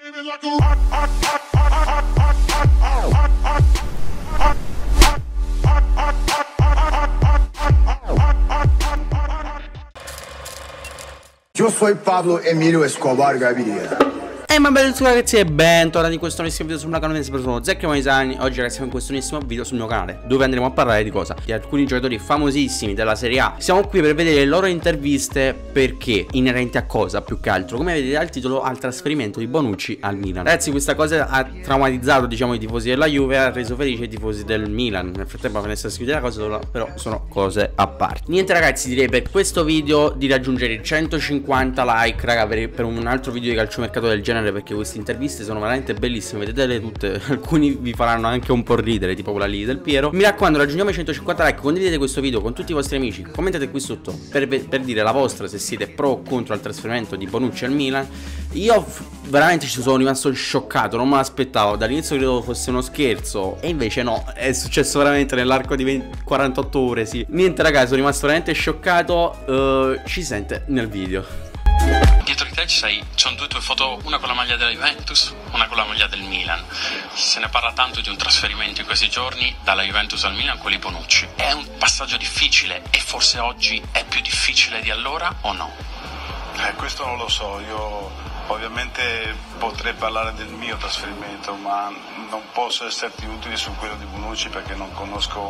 Yo soy Pablo Emilio Escobar Gaviria. Ma benvenuti ragazzi e bentornati in questo nuovissimo video sul mio canale. Sono Zecchio Maisani. Oggi ragazzi siamo in questo nuovissimo video sul mio canale, dove andremo a parlare di cosa? Di alcuni giocatori famosissimi della Serie A. Siamo qui per vedere le loro interviste. Perché? Inerenti a cosa? Più che altro, come vedete dal titolo, al trasferimento di Bonucci al Milan. Ragazzi, questa cosa ha traumatizzato, diciamo, i tifosi della Juve e ha reso felice i tifosi del Milan. Nel frattempo ve ne sta scrivendo la cosa, però sono cose a parte. Niente ragazzi, direi per questo video di raggiungere i 150 like, raga, per un altro video di calciomercato del genere, perché queste interviste sono veramente bellissime, vedetele tutte. Alcuni vi faranno anche un po' ridere, tipo quella lì del Piero. Mi raccomando, raggiungiamo i 150 like, condividete questo video con tutti i vostri amici, commentate qui sotto per dire la vostra, se siete pro o contro al trasferimento di Bonucci al Milan. Io veramente ci sono rimasto scioccato, non me l'aspettavo, dall'inizio credevo fosse uno scherzo e invece no, è successo veramente nell'arco di 48 ore, sì. Niente ragazzi, sono rimasto veramente scioccato, ci si sente nel video. Dietro di te ci sono due tue foto, una con la maglia della Juventus, una con la maglia del Milan. Se ne parla tanto di un trasferimento in questi giorni dalla Juventus al Milan con i Bonucci. È un passaggio difficile e forse oggi è più difficile di allora o no? Questo non lo so, io ovviamente potrei parlare del mio trasferimento, ma non posso esserti utile su quello di Bonucci perché non conosco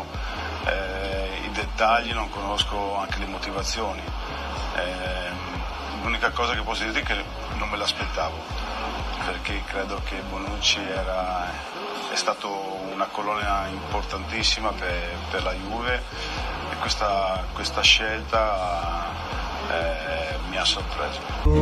i dettagli, non conosco anche le motivazioni. L'unica cosa che posso dirti è che non me l'aspettavo, perché credo che Bonucci è stato una colonna importantissima per la Juve e questa scelta mi ha sorpreso.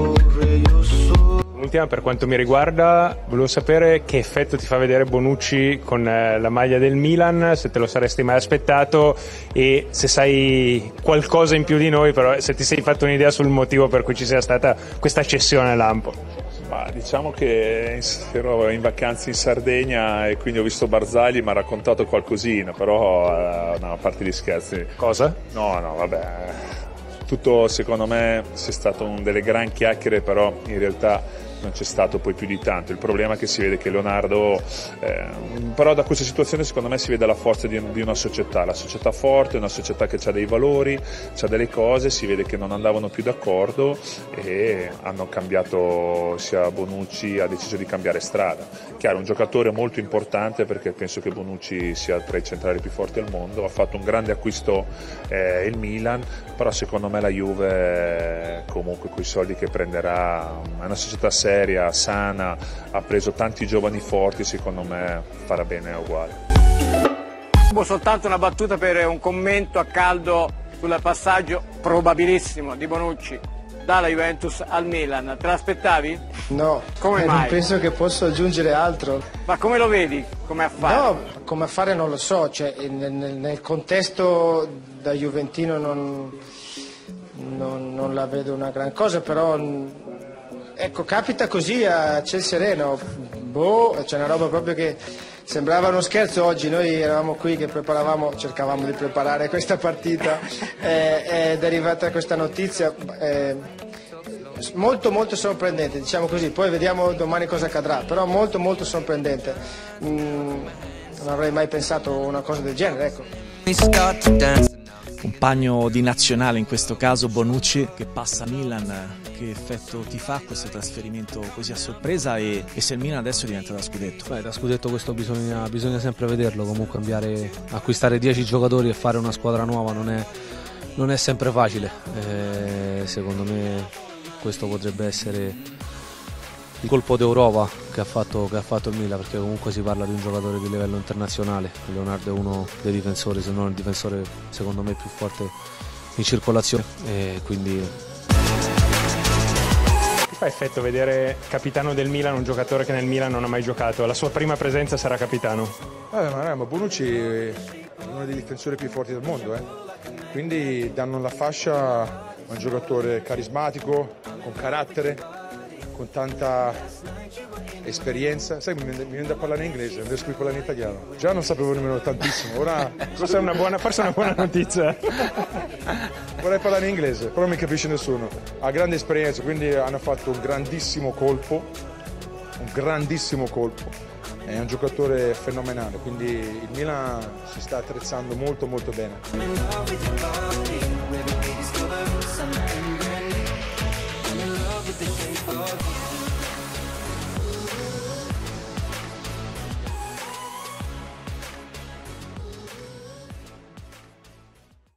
L'ultima, per quanto mi riguarda, volevo sapere che effetto ti fa vedere Bonucci con la maglia del Milan, se te lo saresti mai aspettato e se sai qualcosa in più di noi, però se ti sei fatto un'idea sul motivo per cui ci sia stata questa cessione lampo. Ma diciamo che ero in vacanza in Sardegna e quindi ho visto Barzagli, mi ha raccontato qualcosina, però no, a parte gli scherzi. Cosa? No, vabbè. Tutto secondo me c'è stato delle gran chiacchiere, però in realtà non c'è stato poi più di tanto. Il problema è che si vede che Leonardo, però da questa situazione secondo me si vede la forza di una società, la società forte, una società che ha dei valori, ha delle cose, si vede che non andavano più d'accordo e hanno cambiato, sia Bonucci ha deciso di cambiare strada. Chiaro, un giocatore molto importante perché penso che Bonucci sia tra i centrali più forti al mondo, ha fatto un grande acquisto il Milan, però secondo me la Juve comunque con i soldi che prenderà è una società seria, sana, ha preso tanti giovani forti, secondo me farà bene uguale. Soltanto una battuta per un commento a caldo sul passaggio probabilissimo di Bonucci dalla Juventus al Milan. Te l'aspettavi? No, come mai? Non penso che possa aggiungere altro. Ma come lo vedi come affare? No, come affare non lo so, cioè, nel contesto da juventino non la vedo una gran cosa, però ecco, capita così a ciel sereno, c'è una roba proprio che sembrava uno scherzo. Oggi noi eravamo qui che cercavamo di preparare questa partita ed è arrivata questa notizia molto sorprendente, diciamo così, poi vediamo domani cosa accadrà, però molto sorprendente. Non avrei mai pensato una cosa del genere, ecco. Compagno di nazionale in questo caso Bonucci che passa a Milan, che effetto ti fa questo trasferimento così a sorpresa e se il Milan adesso diventa da scudetto? Beh, da scudetto questo bisogna sempre vederlo, comunque acquistare 10 giocatori e fare una squadra nuova non è sempre facile, secondo me questo potrebbe essere il colpo d'Europa che ha fatto il Milan, perché comunque si parla di un giocatore di livello internazionale. Leonardo è uno dei difensori, se non il difensore secondo me più forte in circolazione, e quindi Ti fa effetto vedere capitano del Milan un giocatore che nel Milan non ha mai giocato? La sua prima presenza sarà capitano. Ma Bonucci è uno dei difensori più forti del mondo, quindi danno la fascia a un giocatore carismatico, con carattere, con tanta esperienza. Sai, mi viene da parlare in inglese, non riesco a parlare in italiano. Già non sapevo nemmeno tantissimo, ora forse è una buona notizia. Vorrei parlare in inglese, però non mi capisce nessuno. Ha grande esperienza, quindi hanno fatto un grandissimo colpo, un grandissimo colpo, è un giocatore fenomenale, quindi il Milan si sta attrezzando molto molto bene.